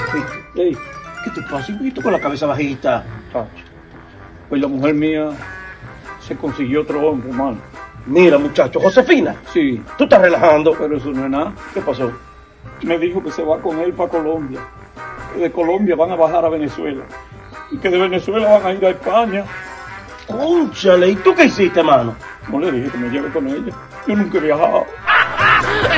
Ey, ¿qué te pasa? ¿Y tú con la cabeza bajita? Tacho. Pues la mujer mía se consiguió otro hombre, hermano. Mira, muchacho, Josefina. Sí. Tú estás relajando. Pero eso no es nada. ¿Qué pasó? Me dijo que se va con él para Colombia. Que de Colombia van a bajar a Venezuela. Y que de Venezuela van a ir a España. Cónchale, ¿y tú qué hiciste, mano? No le dije que me lleve con ella. Yo nunca he viajado.